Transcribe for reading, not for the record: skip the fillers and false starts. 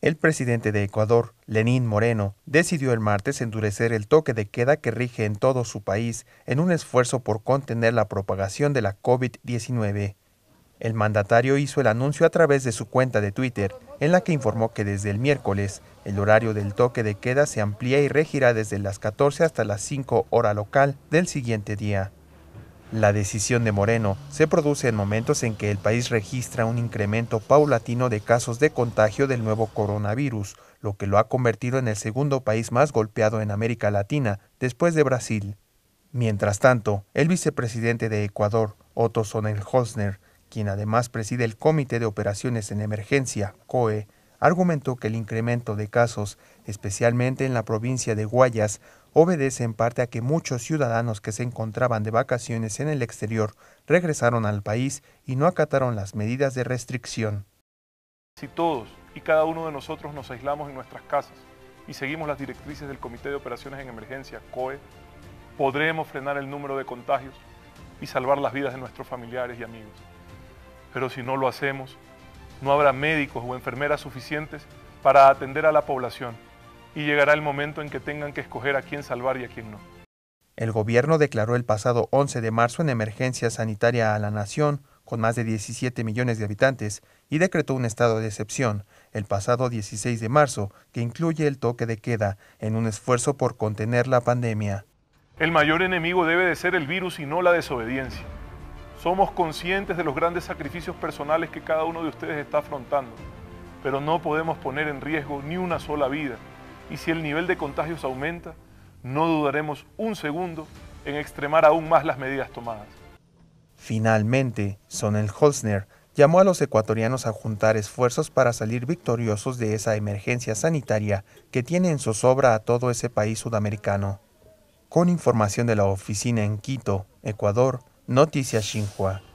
El presidente de Ecuador, Lenín Moreno, decidió el martes endurecer el toque de queda que rige en todo su país en un esfuerzo por contener la propagación de la COVID-19. El mandatario hizo el anuncio a través de su cuenta de Twitter, en la que informó que desde el miércoles, el horario del toque de queda se amplía y regirá desde las 14 hasta las 5 hora local del siguiente día. La decisión de Moreno se produce en momentos en que el país registra un incremento paulatino de casos de contagio del nuevo coronavirus, lo que lo ha convertido en el segundo país más golpeado en América Latina, después de Brasil. Mientras tanto, el vicepresidente de Ecuador, Otto Sonnenholzner, quien además preside el Comité de Operaciones en Emergencia, COE, argumentó que el incremento de casos, especialmente en la provincia de Guayas, obedece en parte a que muchos ciudadanos que se encontraban de vacaciones en el exterior regresaron al país y no acataron las medidas de restricción. Si todos y cada uno de nosotros nos aislamos en nuestras casas y seguimos las directrices del Comité de Operaciones en Emergencia, COE, podremos frenar el número de contagios y salvar las vidas de nuestros familiares y amigos. Pero si no lo hacemos, no habrá médicos o enfermeras suficientes para atender a la población y llegará el momento en que tengan que escoger a quién salvar y a quién no. El gobierno declaró el pasado 11 de marzo en emergencia sanitaria a la nación, con más de 17 millones de habitantes, y decretó un estado de excepción el pasado 16 de marzo, que incluye el toque de queda, en un esfuerzo por contener la pandemia. El mayor enemigo debe de ser el virus y no la desobediencia. Somos conscientes de los grandes sacrificios personales que cada uno de ustedes está afrontando, pero no podemos poner en riesgo ni una sola vida. Y si el nivel de contagios aumenta, no dudaremos un segundo en extremar aún más las medidas tomadas. Finalmente, Sonnenholzner llamó a los ecuatorianos a juntar esfuerzos para salir victoriosos de esa emergencia sanitaria que tiene en zozobra a todo ese país sudamericano. Con información de la oficina en Quito, Ecuador, Noticias Xinhua.